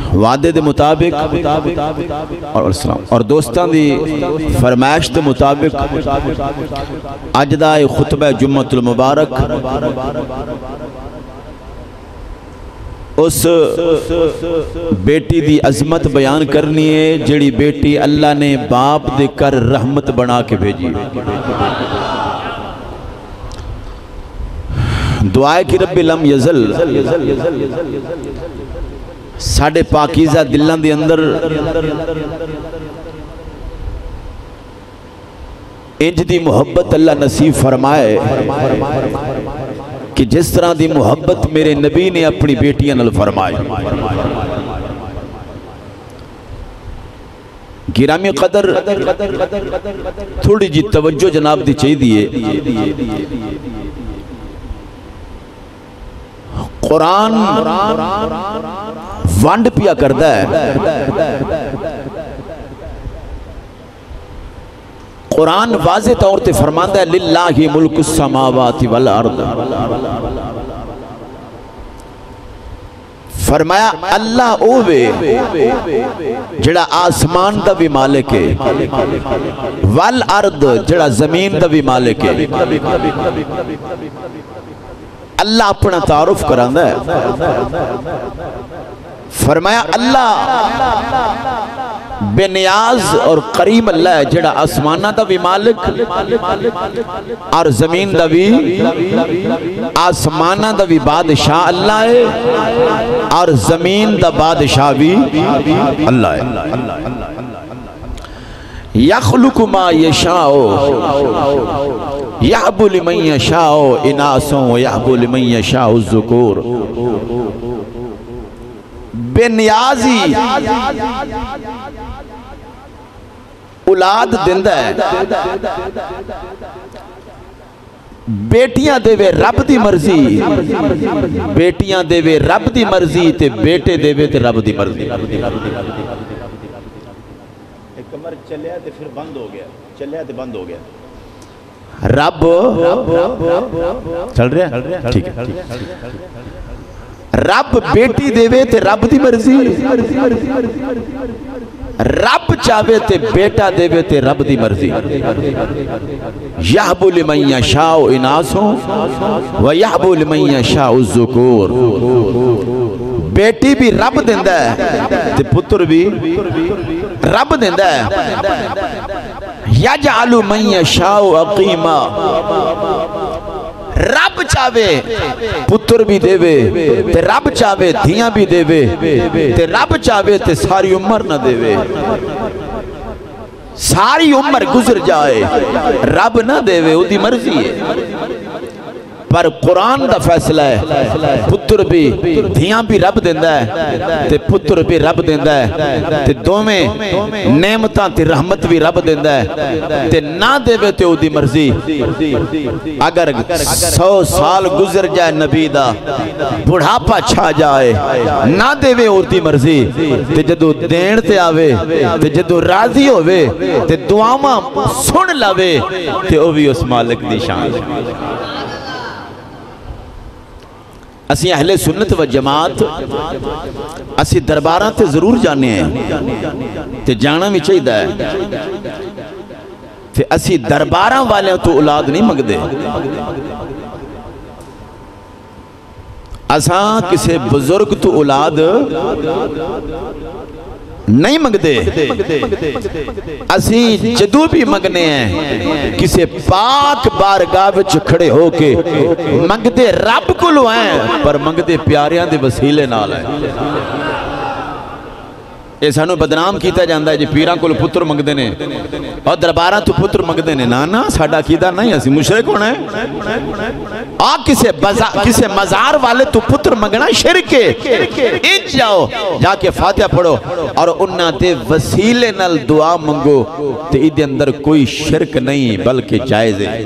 وعدے دے مطابق اور دوستان دی فرمائش دے مطابق اج دا خطبہ جمعۃ المبارک اس بیٹی دی عظمت بیان کرنی ہے جڑی بیٹی اللہ نے باپ دے کر رحمت بنا کے بھیجی. دعائے کی رب لم یزل ساڑھے پاکیزہ دلان دے اندر انج دی محبت اللہ نصیب فرمائے کہ جس طرح دی محبت میرے نبی نے اپنی بیٹیاں نل فرمائے. گرامی قدر تھوڑی جی توجہ جناب دی چاہی دیئے. قرآن وانڈ پیا کردہ ہے. قرآن واضح طور تے فرماندہ ہے للہ ملک السماوات والارض. فرمایا اللہ اوے جڑا آسمان دا بھی مالک ہے والارض جڑا زمین دا بھی مالک ہے. اللہ اپنا تعارف کراندہ ہے. فرمایا اللہ بے نیاز اور قریب اللہ ہے جڑا آسمانہ دا بھی مالک اور زمین دا بھی آسمانہ دا بھی بادشاہ اللہ ہے اور زمین دا بادشاہ بھی اللہ ہے. یخلق ما یشاء یحب لمن یشاء اناسا ویحب لمن یشاء الذکور. بے نیازی اولاد دندہ ہے. بیٹیاں دے وے رب دی مرضی بیٹیاں دے وے رب دی مرضی تے بیٹے دے وے تے رب دی مرضی. ایک کمر چلیا تے پھر بند ہو گیا چلیا تے بند ہو گیا. رب چل رہا ہے ٹھیک ہے. رب بیٹی دے وے تے رب دی مرضی رب چاہوے تے بیٹا دے وے تے رب دی مرضی. یحب لمن یشاء اناسا و یحب لمن یشاء الذکور. بیٹی بھی رب دیندہ ہے تے پتر بھی رب دیندہ ہے. یجعل من یشاء عقیما. رب چاہوے پتر بھی دے وے تے رب چاہوے دھیاں بھی دے وے تے رب چاہوے تے ساری عمر نہ دے وے. ساری عمر گزر جائے رب نہ دے وے او دی مرضی ہے. پر قرآن دا فیصلہ ہے پتر بھی دھیاں بھی رب دیندہ ہے تے پتر بھی رب دیندہ ہے تے دومیں نعمتاں تے رحمت بھی رب دیندہ ہے تے نہ دے وے تے او دی مرضی. اگر 100 سال گزر جائے نبی دا بڑھاپا چھا جائے نہ دے وے او دی مرضی تے جدو دین تے آوے تے جدو راضی ہوئے تے دعاواں سن لاوے تے او بھی اس مالک دی شان. اسی اہل سنت و جماعت اسی درباراں تے ضرور جانے ہیں تے جانا بھی چاہیے ہے تے اسی درباراں والے تو اولاد نہیں مگ دے. اساں کسے بزرگ تو اولاد نہیں مگ دے. اسی جدو بھی مگنے ہیں کسے پاک بارگاہ وچ کھڑے ہو کے مگ دے رب کو لو ہیں پر مگ دے پیاریاں دے وسیلے نال ہیں. یہ سانو بدنام کیتا جاندہ ہے جی پیران کو پتر مگ دینے اور درباراں تو پتر مگ دینے. نا ساڑھا کیتا نہیں اسی مشرک ہونا ہے. کسے مزار والے تو پتر مگنا شرک ہے. انج جاؤ جا کے فاتحہ پڑھو اور انہاں دے وسیلے نال دعا منگو تے ایدے اندر کوئی شرک نہیں بلکہ جائز ہے.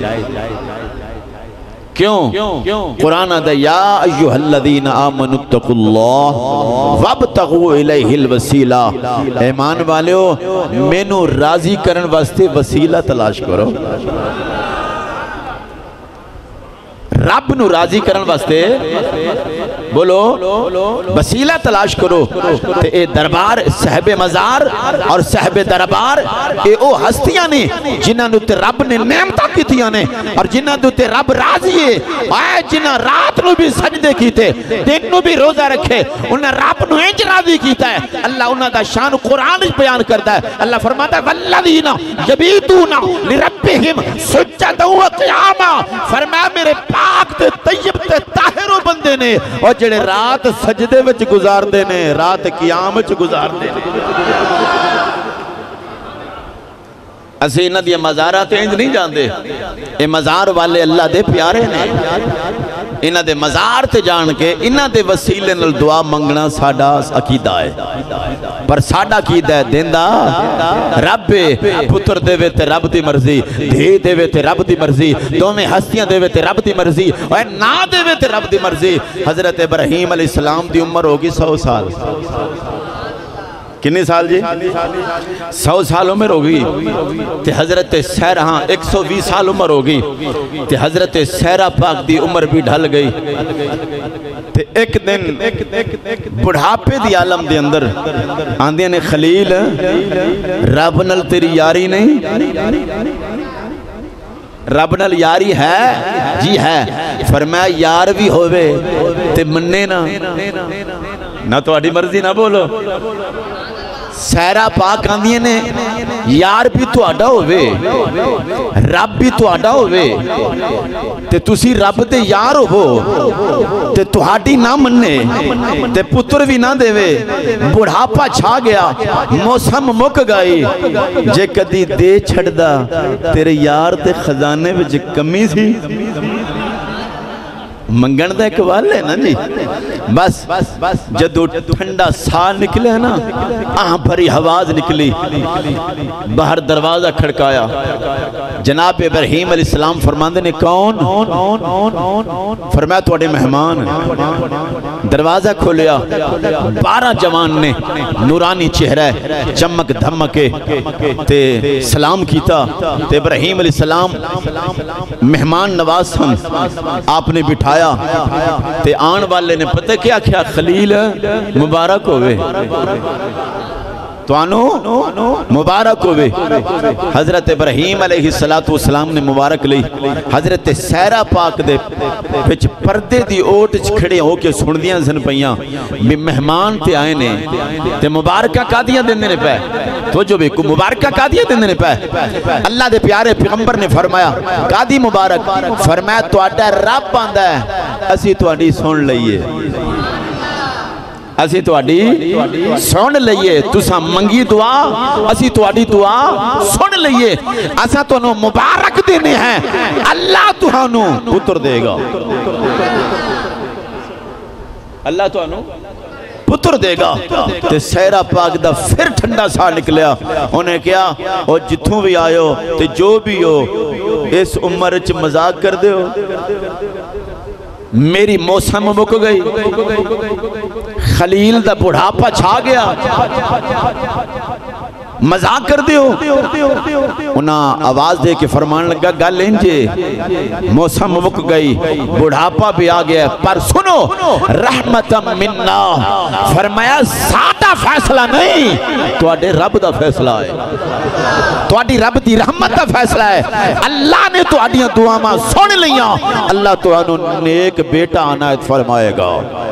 کیوں؟ قرآن آدھا یا ایوہ الذین آمنوا اتقوا اللہ وابتغوا الیہ الوسیلہ. ایمان والیو مینو راضی کرن واسطے وسیلہ تلاش کرو. رب نو راضی کرن واسطے بولو وسیلہ تلاش کرو تے اے دربار صاحب مزار اور صاحب دربار اے او ہستیاں نے جنہاں نو تے رب نے نعمتاں کیتیاں نے اور جنہاں نو تے رب راضی ہے اے جنہاں رات نو بھی سجدے کیتے دن نو بھی روزہ رکھے انہاں رب نو انج راضی کیتا ہے اللہ انہاں دا شان قرآن بیان کرتا ہے اللہ فرماتا ہے والذین یبیتون لربہم سجدا و قیاما فرمایا میرے پاک تے طیب تے طاہر بندے نے اور جڑے رات سجدے وچ گزار دے نے رات قیام وچ گزار دے نے اسی انہاں دی مزارات انج نہیں جاندے اے مزار والے اللہ دے پیارے نے انہاں دے مزار تے جان کے انہاں دے وسیلے نال دعا منگنا ساڈا عقیدہ ہے پر ساڈا عقیدہ ہے دیندا رب پتر دے وے تے رب دی مرضی دھی دے وے تے رب دی مرضی دوویں ہستیاں دے وے تے رب دی مرضی اے نہ دے وے تے رب دی مرضی حضرت ابراہیم علیہ السلام دی عمر ہوگی 100 سال کتنی سال جی 100 سال عمر ہوگی تے حضرت سیرہ 120 سال عمر ہوگی تے حضرت سیرہ پاک دی عمر بھی ڈھل گئی تے ایک دن بڑھاپے دی عالم دے اندر آندیاں نے خلیل رب نال تیری یاری نہیں رب نال یاری ہے جی ہے فرمایا یار بھی ہوئے تے مننے نہ تو آڑی مرضی نہ بولو سیرہ پاک آندیے نے یار بھی تو آڈا ہوئے رب بھی تو آڈا ہوئے تے تسی رب دے یار ہو تے تو آڈی نہ مننے تے پتر بھی نہ دے وے بڑھاپا چھا گیا موسم مک گئی جے کدی دے چھڑ دا تیرے یار تے خزانے وچ کمی تھی منگن دا ایک والے نا جی بس جدو ٹھنڈا سال نکلے نا آہاں بھری حواز نکلی باہر دروازہ کھڑکایا جناب ابراہیم علیہ السلام فرماندے نے کون فرمایا توڑے مہمان دروازہ کھولیا 12 جوان نے نورانی چہرہ چمک دھمکے تے سلام کیتا تے ابراہیم علیہ السلام مہمان نواز ہم آپ نے بٹھایا تے آن والے نے پتہ کیا کیا خلیل مبارک ہوئے تو آنو مبارک ہوئے حضرت ابراہیم علیہ السلام نے مبارک لی حضرت سیرہ پاک دے پچ پردے دی اوٹ کھڑے ہو کے سندیاں زن پہیاں بھی مہمان تے آئے نے تے مبارکہ قادیاں دینے نے پہ تو جو بھی مبارکہ قادیاں دینے نے پہ اللہ دے پیارے پیغمبر نے فرمایا قادی مبارک فرمایا تو آڈا رب باندھا ہے اسی تو آڈی سن لئیے اسی تو آڈی سن لئیے تسا منگی دعا اسی تو آڈی دعا سن لئیے اسا تو انہوں مبارک دینے ہیں اللہ تو انہوں پتر دے گا اللہ تو انہوں پتر دے گا تے سیرہ پاک دا پھر ٹھنڈا سا نکلیا انہیں کیا اور جتھوں بھی آئے ہو تے جو بھی ہو اس عمر چ مذاق کر دے ہو میری موسم مک گئی خلیل دا بڑھاپا چھا گیا مذاق کر دیو انہاں آواز دے کے فرمان لگا گل انجے موسم مک گئی بڑھاپا بھی آ گیا پر سنو رحمت مننا فرمایا سادہ فیصلہ نہیں تو آڈے رب دا فیصلہ ہے تو آڈی رب دی رحمت دا فیصلہ ہے اللہ نے تو آڈیاں دعا ماں سن لیاں اللہ تو انہوں نے ایک بیٹا عنایت فرمائے گا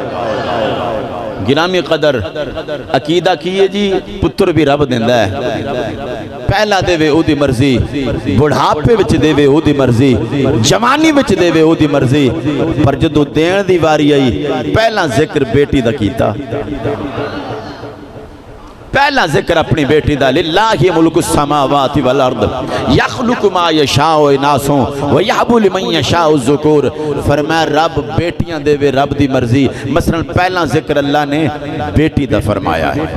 گرامی قدر عقیدہ کیے جی پتر بھی رب دیندہ ہے پہلا دے وے او دی مرضی بڑھاپے وچ دے وے او دی مرضی جوانی وچ دے وے او دی مرضی پر جدو دین دی واری آئی پہلا ذکر بیٹی دا کیتا پہلا ذکر اپنی بیٹی دا للہ ملک السماوات والارض یخلق ما یشاء اناسوں ویحب لمن یشاء الذکور فرمایا رب بیٹیاں دے وے رب دی مرضی مثلا پہلا ذکر اللہ نے بیٹی دا فرمایا ہے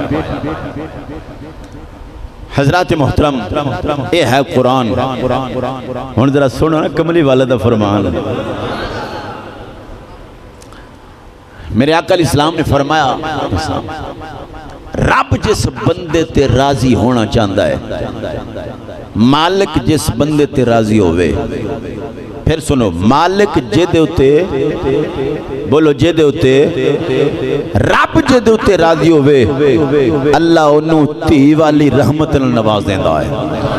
حضرات محترم اے ہے قرآن ہن ذرا سنو نا کملی والا دا فرمان میرے آقا علیہ السلام نے فرمایا رب جس بندے تے راضی ہونا چاہتا ہے مالک جس بندے تے راضی ہوئے پھر سنو مالک جے دے اتے بولو جے دے اتے رب جے دے اتے راضی ہوئے اللہ انہوں تی والی رحمت نواز دیندہ ہے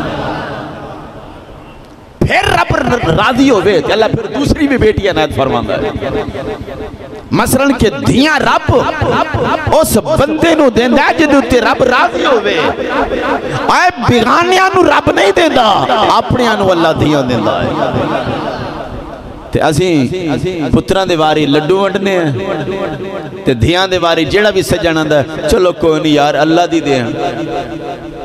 پھر رب راضی ہوئے اللہ پھر دوسری بھی بیٹی عنایت فرماندہ ہے مثلاً کہ دھیاں رب اس بندے نو دیندہ ہے جدو تے رب راضی ہوئے اے بیغانیاں نو رب نہیں دیندہ اپنیاں نو اللہ دھیاں دیندہ ہے تے اسیں پتران دے واری لڈو وڈنے ہیں تے دھیاں دے واری جیڑا بھی سجانا دا چلو کوئی نہیں یار اللہ دی دے ہیں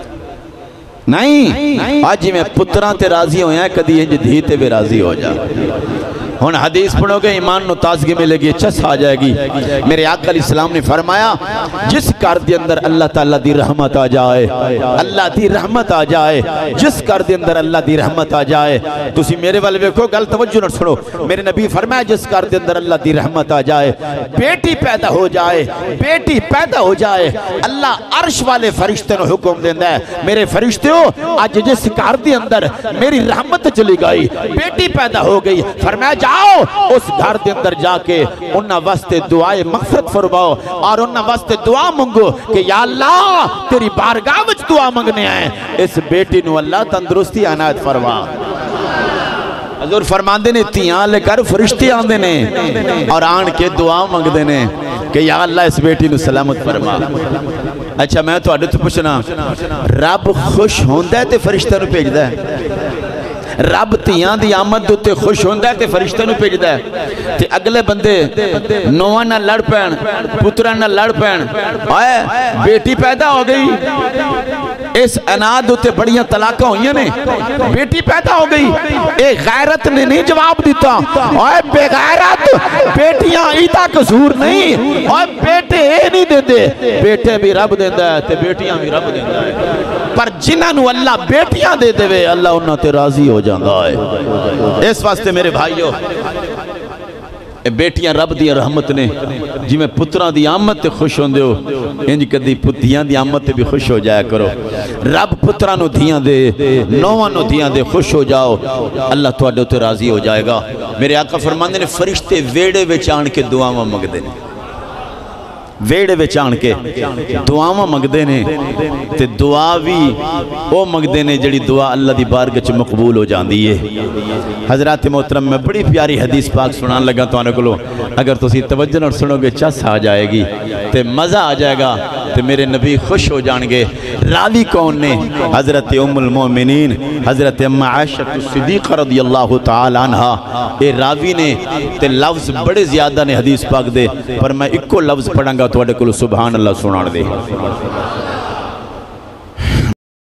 نہیں آج میں پتران تے راضی ہویا ہے کدی انج دھی تے بھی راضی ہو جا ہن حدیث پڑھو گے ایمان نو تازگی ملے گی چس آ جائے گی میرے آقا علیہ السلام نے فرمایا جس کار دے اندر اللہ تعالیٰ دی رحمت آ جائے اللہ دی رحمت آ جائے جس کار دے اندر اللہ دی رحمت آ جائے تسی میرے والے ویکھو گل توجہ نہ سنو میرے نبی فرمایا جس کار دے اندر اللہ دی رحمت آ جائے بیٹی پیدا ہو جائے بیٹی پیدا ہو جائے اللہ عرش والے فرشتے نو حکم دیندہ ہے میرے فرشتے ہو آج جس کار دے اندر میری رحمت چلی گئی بیٹی پیدا ہو گئی فرمایا جاؤ اس گھر دے اندر جا کے انہاں واسطے دعائے مغفرت فرماؤ اور انہاں واسطے دعا منگو کہ یا اللہ تیری بارگاہ وچ دعا منگنے آئے اس بیٹی نو اللہ تندرستی عنایت فرما حضور فرماندے نے تیاں لے کر فرشتے آندے نے اور آن کے دعا منگدے نے کہ یا اللہ اس بیٹی نو سلامت فرما اچھا میں تو آڈے تو پوچھنا رب خوش ہوندہ ہے تے فرشتہ نو بھیج دے رب تیاں دی آمد دوتے خوش ہوندہ ہے تے فرشتہ نو بھیج دے تے اگلے بندے نوہ نہ لڑ پین پترہ نہ لڑ پین آئے بیٹی پیدا ہو گئی اس اناد دوتے بڑیاں طلاقہ ہوئیاں نے بیٹی پیدا ہو گئی ایک غیرت نے نہیں جواب دیتا آئے بے غیرت بیٹیاں ایتا قصور نہیں آئے بیٹے نہیں دیندے بیٹے بھی رب دیندہ ہے تے بیٹیاں بھی رب دیندہ ہے پر جنہاں نو اللہ بیٹیاں دے دے وے اللہ انہاں تے راضی ہو جاندہ ہے اس واسطے میرے بھائیو بیٹیاں رب دی رحمت نے جی میں پتران دی آمد تے خوش ہوندے ہو انج کدی پتیاں دی آمد تے بھی خوش ہو جایا کرو رب پترانو دھیاں دے نوانو دھیاں دے خوش ہو جاؤ اللہ تو اڈو تے راضی ہو جائے گا میرے آقا فرماندے نے فرشتے ویڑے وچان کے دعاواں مگدے نے ویڑے وچان کے دعاواں مگدے نے تے دعا بھی او مگدے نے جڑی دعا اللہ دی بارگاہ چ مقبول ہو جاندی ہے حضرات محترم میں بڑی پیاری حدیث پاک سنان لگا تو آنے کو اگر تسی توجہ نہ سنو گے چس آ جائے گی تے مزہ آ جائے گا تے میرے نبی خوش ہو جان گے راوی کون نے حضرت ام المومنین حضرت ام عائشہ صدیقہ رضی اللہ تعالی عنہ اے راوی نے تے لفظ بڑے زیادہ نے حدیث پاک دے پر میں ایک کو لفظ پڑھاں گا تو اڈے کو سبحان اللہ سنان دے